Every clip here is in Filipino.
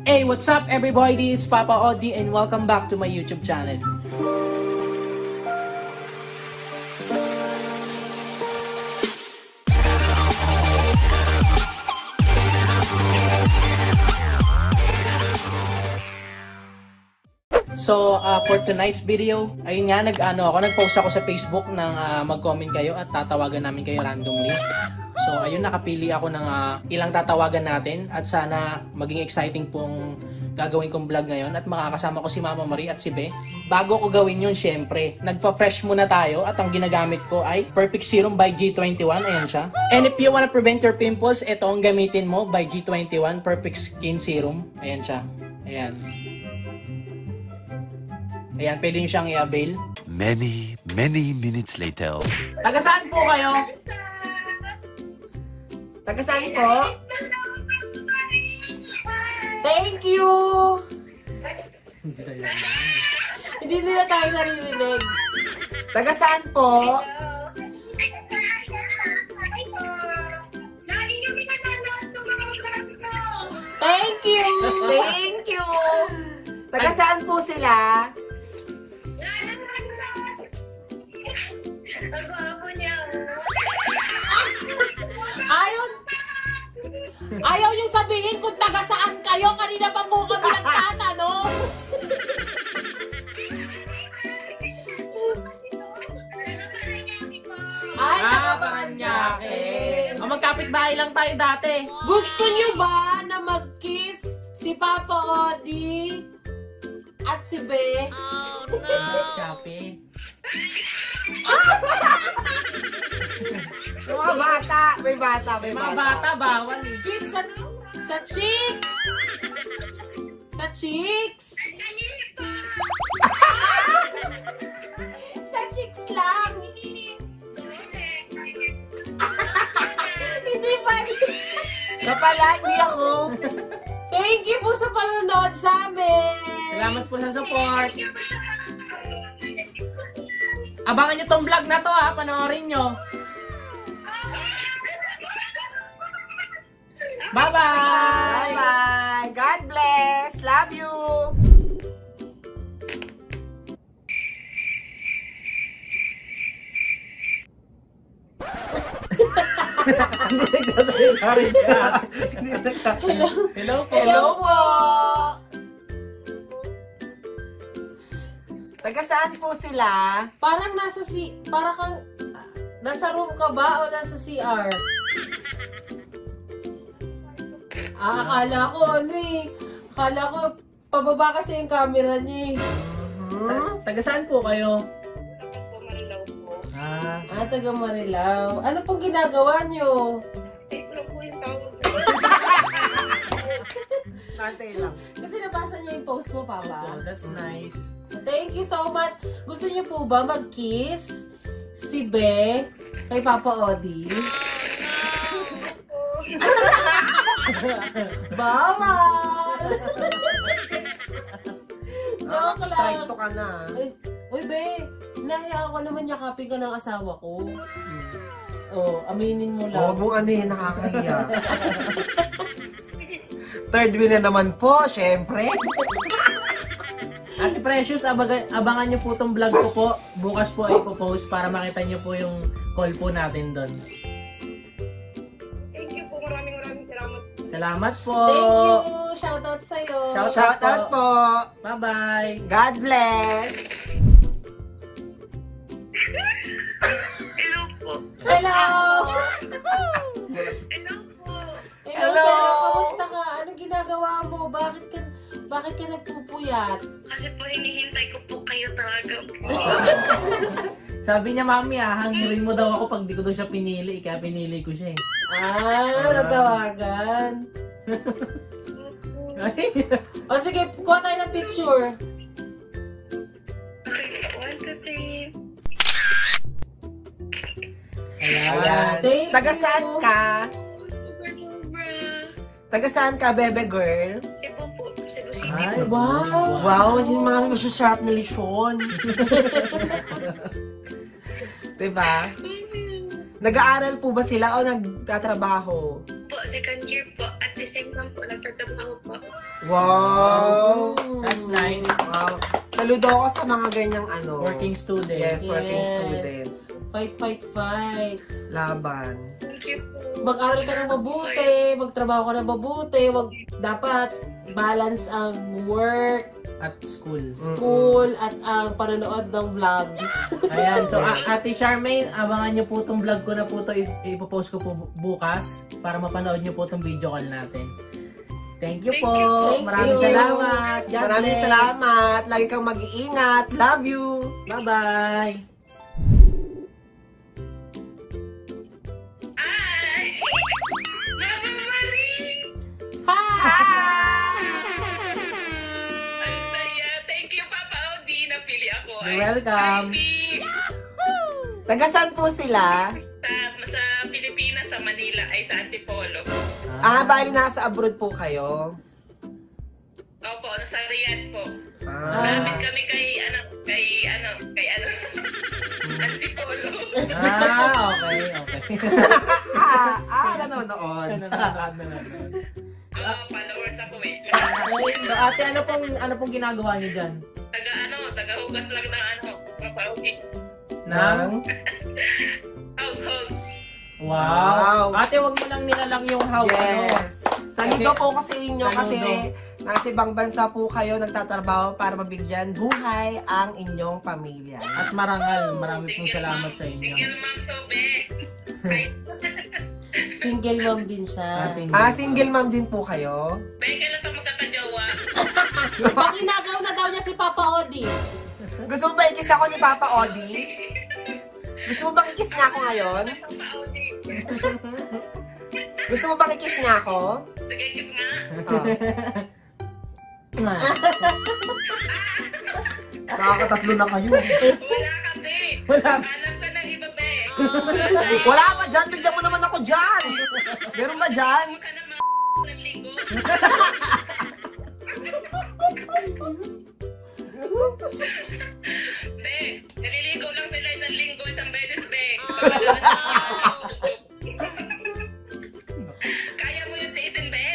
Hey, what's up everybody? It's Papa Odi and welcome back to my YouTube channel. So, for tonight's video, ayun nga, nag-post ako sa Facebook ng mag-comment kayo at tatawagan namin kayo randomly. So, ayun, nakapili ako ng ilang tatawagan natin at sana maging exciting pong gagawin kong vlog ngayon at makakasama ko si Mama Marie at si Be. Bago ko gawin yun, syempre, nagpa-fresh muna tayo at ang ginagamit ko ay Perfect Serum by G21. Ayan siya. And if you wanna prevent your pimples, ito ang gamitin mo by G21 Perfect Skin Serum. Ayan siya. Ayan. Ayan, pwede nyo siyang i-avail. Many minutes later. Taga saan po kayo? Taga saan po? Thank you! Hindi nila tayo naririnig. Taga saan po? Thank you! Thank you! Taga saan po sila? Ayaw niyo sabihin kung taga saan kayo. Kanina pa po kami nagtatanong. Ay, taga Paranaque. Magkapit-bahay lang tayo dati. gusto niyo ba na mag-kiss si Papa Odi at si Be? Oh no! Shopee. Mga bata. May bata. Mga bata, bawal eh. Kiss sa cheeks! Sa cheeks! Sa cheeks lang! Hindi pa. Siya pala, hindi ako. Thank you po sa panonood sa amin! Salamat po sa support. Abangan nyo tong vlog na to ha, panoorin nyo. Bye-bye! Bye-bye. God bless. Love you. Hello po. Hello po. Taga saan po sila? Parang nasa room ka ba o nasa CR? Akala ko akala ko pababa kasi yung camera niya Taga saan po kayo? taga Marilao. Ano pong ginagawa nyo? Nantay lang. Kasi nabasa niya yung post mo, Oh, Papa. that's nice. Thank you so much. Gusto niyo po ba mag-kiss si Be kay Papa Odi? Bawal! Joke lang. Strike to ka na. Uy, Be, nahiya ako naman yakapin ka ng asawa ko. Oh, aminin mo lang. Huwag mong ano yun, nakakahiya. Third wheel na naman po, syempre. Ate Precious, abangan nyo po tong vlog ko po. Bukas po ay ipopost para makita nyo po yung call po natin doon. Thank you po. Maraming salamat. Salamat po. Thank you. Shoutout sa'yo. Shout out po. Bye-bye. God bless. Hello po. Hello! Hello po. Hello, sir. Kamusta ka? Anong ginagawa mo? Bakit ka nagpupuyat? Kasi po hinihintay ko po kayo talaga. Sabi niya, Mami, hangirin mo daw ako pag di ko daw siya pinili. Kaya pinili ko siya eh. Natawagan. O sige, kuha tayo ng picture. One, two, three. Ayan. Thank Taga you. saan ka? Super. Taga saan ka, bebe girl? Cebu po. Cebu City Ay, po. Wow! Wow, yung mga masasarap na lechon. Diba? Nag-aaral po ba sila o nagtatrabaho? Po, second year po. At the same time po, nagtatrabaho po. Wow! That's nice. Wow. Saludo ako sa mga ganyang ano. Working student. Yes, working Yes. student. Fight, fight, fight. Laban. Thank you po. Mag-aral ka ng mabuti, magtrabaho ka ng mabuti, dapat balance ang work, At school. school, at ang panonood ng vlogs. Ayan, so Ate Charmaine, abangan nyo po itong vlog ko na po ito, ipopost ko po bukas para mapanood nyo po itong video call natin. Thank you po. Thank Maraming you. salamat. God Maraming bless. salamat. Lagi kang mag-iingat. Love you. Bye-bye. Ay! Mama Marie! Hi! Ang saya. Thank you, Papa Odi. Napili ako. You're welcome. Taga saan po sila? Sa Pilipinas, sa Manila, ay sa Antipolo. Bali nasa abroad po kayo. Opo, nasa Riyadh po. Ah, Malapit kami kay Antipolo. Okay. nanonood. Followers ako eh. So ate, ano pong ginagawa niyo dyan? Taga-hugas lang ng papauwi. Nang? Household. Wow. Wow. Ate, wag mo lang nilalang yung house. Yes. Saludo po kasi inyo kasi Saludo. nasa ibang bansa po kayo nagtatrabaho para mabigyan buhay ang inyong pamilya. At marangal, marami pong salamat sa inyo. Single mom to, be. Single mom din siya. Single mom din po kayo? Be, kailan ka magkakajowa? Pakinagaw na daw niya si Papa Odi. Gusto mo ba i-kiss ako ni Papa Odi? Gusto mo bang i-kiss niya ako ngayon? Papauwi. Gusto mo bang i-kiss niya ako? Sige, kiss nga. Nakakatatlo na kayo. Wala ka, be. Wala. Alam ka ng iba, be. Wala ka dyan, bigyan mo naman ako dyan. Meron ba dyan? Huwag ka na mga ng ligo. Be, naliligo lang sila isang linggo, isang beses, be. Kaya mo yung tiisin, be?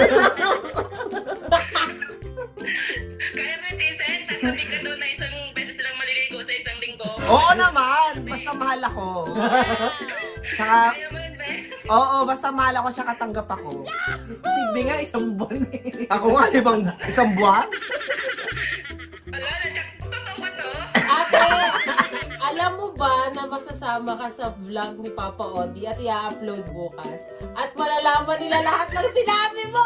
Kaya mo yung tiisin? Tatabi ka doon na isang beses lang maliligo sa isang linggo. Oo naman, basta mahal ako. Tsaka, Kaya mo yun, be? oo, basta mahal ako tsaka tanggap ako. Sige nga, isang buwan eh. Ako nga, isang buwan? Wala na siya. Totoo ba to? Ate, alam mo ba na masasama ka sa vlog ni Papa Odi at i-upload bukas? At malalaman nila lahat ng sinabi mo!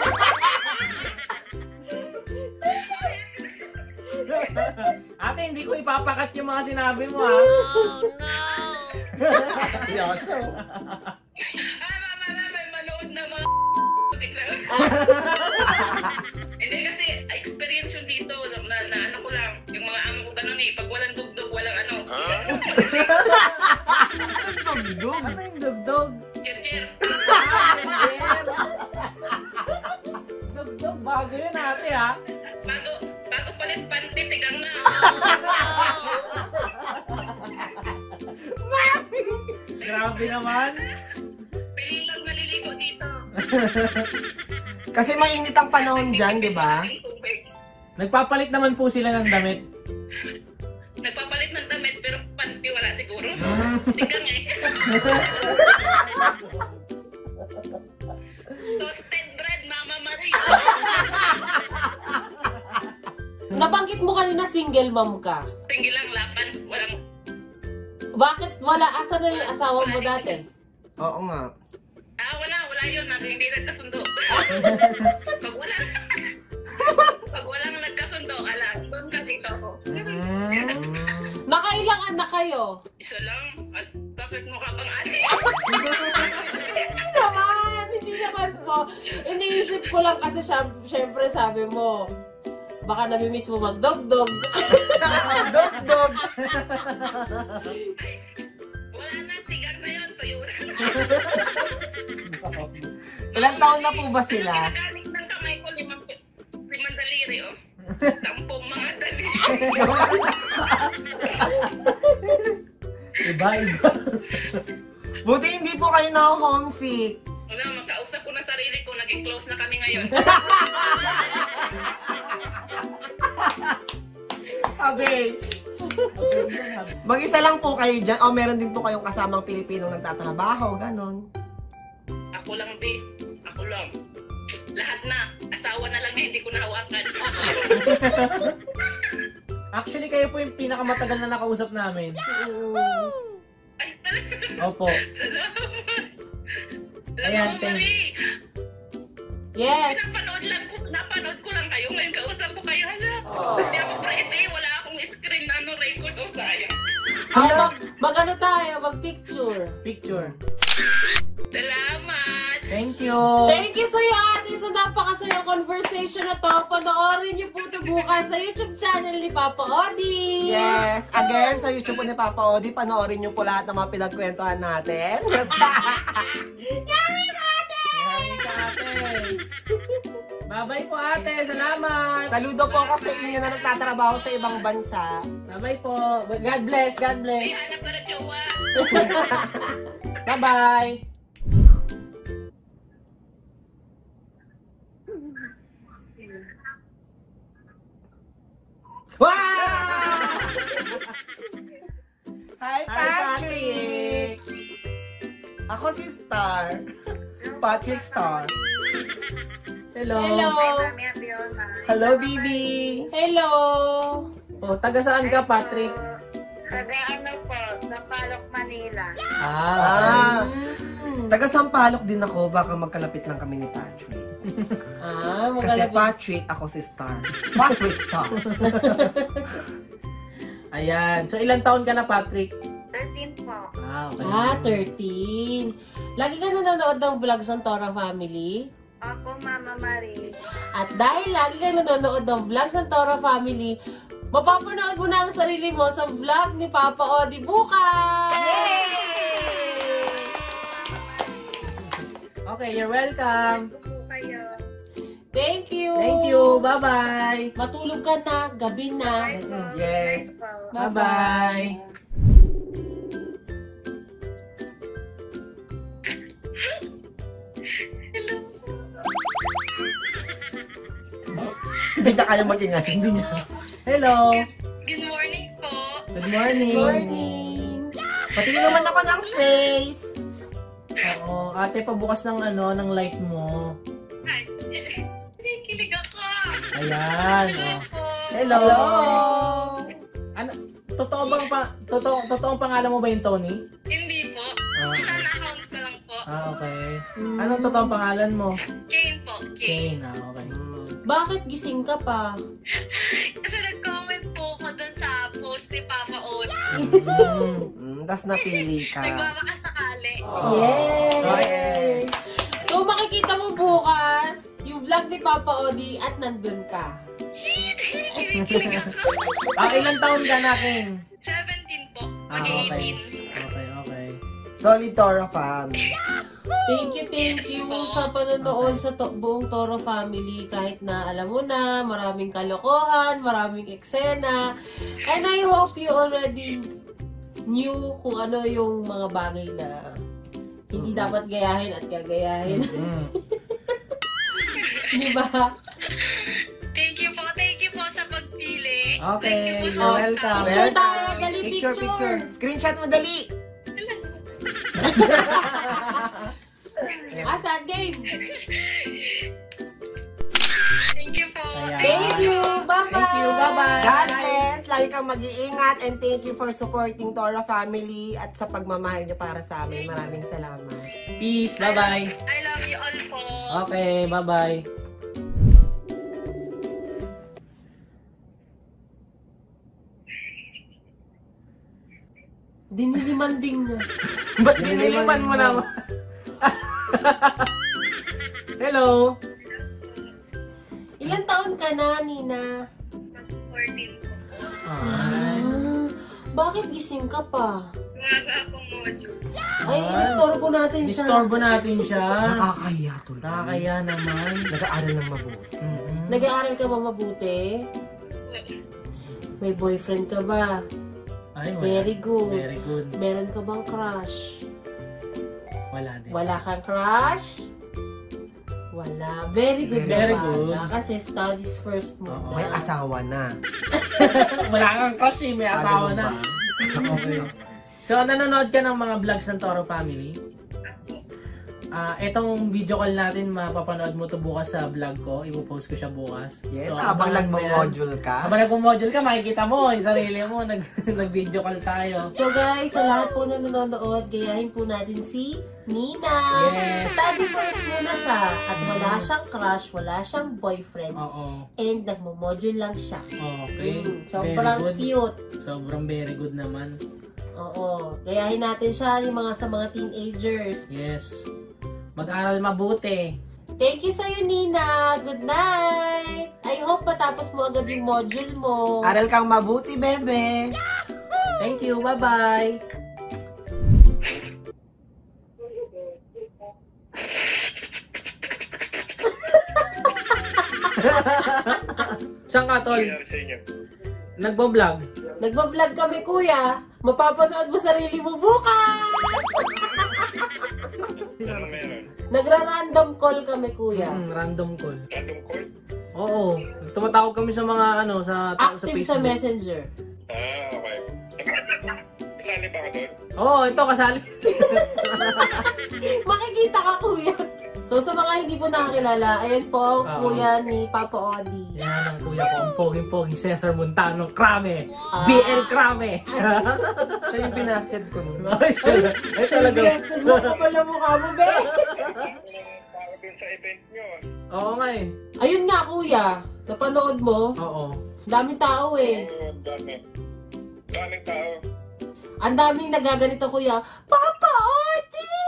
Ate, hindi ko ipapakat yung mga sinabi mo ha. May manood na mga biglang. Hindi kasi experience yun dito na ano ko lang, yung mga amo ko ganun eh, pag walang dugdog, walang ano. Dugdug. Ano yung dugdog? Jer. Dugdog, bago yun ate ha. Bago palit panty, tigang na. Grabe naman. Pili lang naliligo dito. Kasi mainit ang panahon dyan, di ba? Yung tubig. Nagpapalit naman po sila ng damit. Nagpapalit ng damit pero panty wala siguro. Tigang eh. Toasted bread, Mama Marie. Nabanggit mo kanina single mom ka. Tingin lang lapan, walang Bakit wala? Asan na yung asawa mo dati? Oo nga. wala yun. Hindi nagkasundo. Pag walang nagkasundo, doon ka dito ako. Nakailang anak kayo? Isa lang. At bakit mukha kang ate? Hindi naman po. Iniisip ko lang kasi syempre sabi mo, baka namimiss mo magdogdog. Dugdug. Wala na. Tigang na yun. Tuyo na. Ilang taon na po ba sila? Ginagamit ng kamay ko, limang daliri, oh. Tampong mga daliri. Iba. Buti hindi po kayo na homesick. Wala, magkausap sarili ko, naging close na kami ngayon. Abe. Mag-isa lang po kayo dyan o meron din po kayong kasamang Pilipinong nagtatrabaho, ganon. Ako lang, be. Ako lang. Lahat na. Asawa na lang na hindi ko nahawakan. Actually, kayo po yung pinakamatagal na nakausap namin. Ay, talaga. Opo. Salamat. Ayan, Alam mo, Marie, Yes. napanood ko lang kayo. Ngayon kausap ko kayo. Hala. Hindi ako pretty. Wala akong screen na record. O, sayang. Mag-ano tayo, mag-picture. Picture. Salamat. Thank you. Thank you sa'yo, ate, sa napakasayang conversation na to. Panoorin niyo po ito bukas sa YouTube channel ni Papa Odi. Yes, again, sa YouTube po ni Papa Odi, panoorin niyo po lahat ng mga pinagkwentuhan natin. Yummy ka, ate! Bye-bye po, ate. Salamat. Saludo po ako sa inyo na nagtatrabaho sa ibang bansa. Bye-bye po. God bless. God bless. Ay, hanap ka na jowa. Bye-bye. Wow! Hi, Patrick! Ako si Star. Patrick Star. Hello. Hello. Hello, Bibi! Hello. Oh, taga saan ka, Patrick? Taga ano po, sa Palok, Manila. Ah, Mm. taga Sampaloc din ako. Baka magkalapit lang kami ni Patrick. Kasi Magkalapit. Patrick, ako si Star. Patrick Star. Ayan. So, ilang taon ka na, Patrick? 13 po. Okay. 13. Lagi ka nanonood ng vlogs ng Tora Family? Ako, Mama Marie. At dahil lagi ka nanonood ng vlogs ng Tora Family, mapapanood mo na ang sarili mo sa vlog ni Papa Odi bukas! Okay, you're welcome. Ito po kayo. Thank you! Thank you. Bye-bye. Matulog ka na, gabi na. Bye po. Yes. Bye po. Bye-bye. Hindi na kaya mag-ingay. Hello. Good morning po. Good morning. Morning! Patingin naman ako ng face. Oo, ate, pabukas ng ng light mo. Ay, kinikilig ako. Ayan. Hello Oh. po. Hello. Hello. Ano, totoong pangalan mo ba yung Tony? Hindi po. Ah, Saan account ko lang po. okay. Anong totoong pangalan mo? Kane po. Kane. Kane. Okay. Bakit gising ka pa? Kasi nag-comment po ako dun sa post ni Papa Od. Tas napili ka. Nagbabaka sakali. Yes! So makikita mo bukas yung vlog ni Papa Odi at nandun ka. Kinikilig ako. Ilang taon ka na, Kane? 17 po. Okay. Mag-18. Okay. Solid Tora fam. Thank you sa panonood sa buong Toro Family. Kahit na alam mo na, maraming kalokohan, maraming eksena. And I hope you already knew kung ano yung mga bagay na hindi dapat gayahin at gagayahin. Di ba? Thank you po sa pagpili. Okay, Thank you po you're welcome. Picture tayo, dali Picture. picture. Screenshot mo dali. Asa, game. Thank you po. Ayan. Thank you. Bye-bye. Thank you. Bye-bye. God bless. Lagi kang mag-iingat and thank you for supporting Tora Family at sa pagmamahal niyo para sa amin. Maraming salamat. Peace. Bye-bye. I love you all po. Okay, bye-bye. Dinilimanding mo. Ba't diniliman mo naman? Hello. Ilan taon ka na, Nina? Mag-14 po. Bakit gising ka pa? Umaga akong module. Ay, inistorbo natin siya. Disturbo natin siya. Nakakaya tuloy. Nakakaya naman. Nag-aaral ng mabuti. Nag-aaral ka ba mabuti? May boyfriend ka ba? Ay, wala. Very good. Very good. Meron ka bang crush? Wala din. Wala kang crush? Wala. Very good Very naman. good. Kasi studies first mo. May asawa na. Wala kang crush eh, may asawa Ganun na. ba? Okay. So, nanonood ka ng mga vlogs ng Toro Family? Etong video call natin, mapapanood mo to bukas sa vlog ko. Ipopost ko siya bukas. Yes, So, habang abangan mo yan. nagmo-module ka. Habang nagmo-module ka, makikita mo yung sarili mo. Nag-video call tayo. So guys, sa lahat po na nanonood, gayahin po natin si Nina. Yes. Study first muna siya. At wala siyang crush, wala siyang boyfriend. Oo. And nagmo-module lang siya. Okay. Sobrang Very good. cute. Sobrang very good naman. Oo. Gayahin natin siya yung sa mga teenagers. Yes. Mag-aral mabuti. Thank you sa'yo, Nina. Good night. I hope matapos mo agad yung module mo. Aral kang mabuti, bebe. Thank you. Bye-bye. Saan ka, Tol? Nagbo-vlog. Nagbablog kami, kuya. Mapapanood mo sarili mo bukas. Anong meron? Nagra-random call kami, kuya. Random call. Random call? Oo. Tumatawag kami sa mga sa Active sa Facebook. Messenger. Okay. Isali ba ka doon? Oo, ito kasali. Makikita ka, kuya. So, sa mga hindi po nakakilala, ayan po ang kuya ni Papa Odi. Yan ang kuya ko, ang poging-poging Cesar Montano Crame. BL Crame. Siya yung binasted ko nun. Ay, talaga. Suggested mo ka pala mukha mo, be. Para dun sa event nyo. Oo nga eh. Ayun nga, kuya. Napanood mo. Oo. Daming tao eh. Oo, dami. Daming tao. Ang daming nagaganito, kuya. Papa Odi!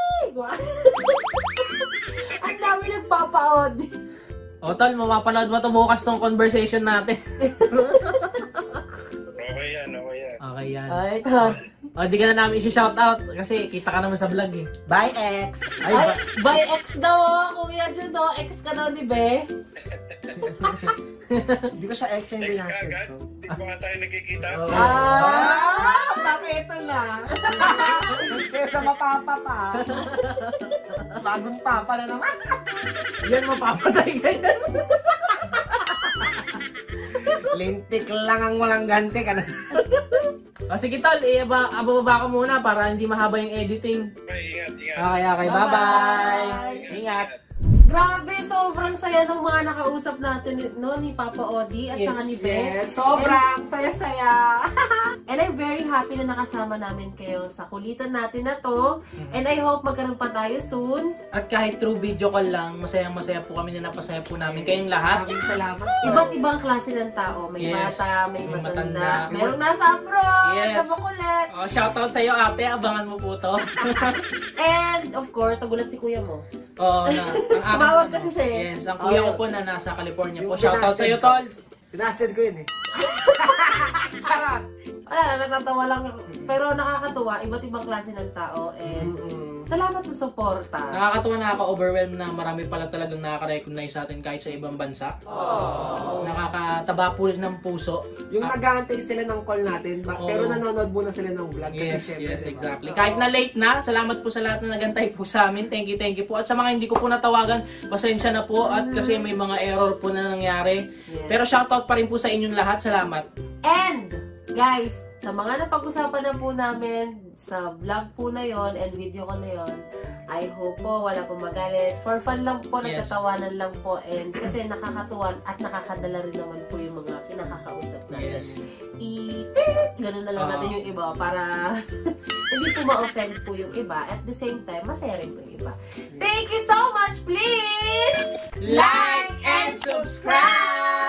Ang dami nagpapa Odi. O tol, mapapanood mo ito bukas tong conversation natin. Okay yan, okay yan. Okay yan. Ay, ito. O, di ka na namin isi-shoutout kasi kita ka naman sa vlog eh. Bye, ex. Ay, Ay, by ex daw, kuya Judo. Ex ka daw ni Be. Hindi ko siya ex yung Next ka binasted agad. ko. Hindi pa nga tayo nagkikita. Oo. Bakit ito na? Kesa mapapa pa. Bagong papa na naman. Yan, mapapatay ka yan. Lintik lang ang walang ganti ka na. O sige tol, ababa ka muna para hindi mahaba yung editing. Okay, ingat, ingat. Okay, bye-bye. Ingat. Grabe, sobrang saya ng mga nakausap natin no, ni Papa Odi at saka ni Be. Yes, sobrang saya-saya. And I'm very happy na nakasama namin kayo sa kulitan natin na to. And I hope magkaroon pa tayo soon. At kahit through video call lang, masayang-masaya po kami na napasaya po namin kayong lahat. Maraming salamat. Iba't ibang klase ng tao. May Yes, bata, may may matanda. matanda. Merong nasa abroad, Yes. na makulit. O, shoutout sa'yo ate, abangan mo po to. And of course, nagulat si kuya mo. Oo, ang aking, Tumawag kasi siya eh. Yes, ang kuya ko po na nasa California po. Yung Shoutout sa'yo tol. Binasted ko yun eh. Charot! Wala, natatawa lang ako. Pero nakakatuwa, iba't ibang klase ng tao. And salamat sa suporta. Nakakatuwa, nakaka-overwhelm na marami pala talagang nakaka-recognize sa atin kahit sa ibang bansa. Nakakataba po ng puso. Yung nag-aantay sila ng call natin, pero Oo. nanonood muna sila ng vlog. Kasi Yes, syempre, yes, diba? exactly. Kahit na late na, salamat po sa lahat na nagantay po sa amin. Thank you po. At sa mga hindi ko po natawagan, pasensya na po at kasi may mga error po na nangyari. Yes. Pero shoutout pa rin po sa inyong lahat. Salamat. And, guys, sa mga napag-usapan na po namin sa vlog po na yon and video ko na yon, I hope po wala pong magalit. For fun lang po, Yes. nagtatawanan lang po. And kasi nakakatuwa at nakakadala rin naman po yung mga kinakakausap natin. Yes. Ganun na lang natin yung iba para hindi po ma-offend po yung iba. At the same time, masaya rin po yung iba. Thank you so much! Please Like and subscribe!